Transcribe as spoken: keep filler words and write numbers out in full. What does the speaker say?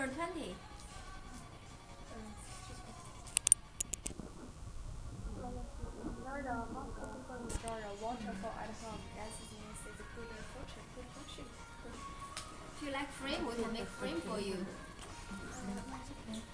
hundred twenty. Most people enjoy a waterfall at home. That means it's a good function. Good function. If you like frame, we can make frame for you.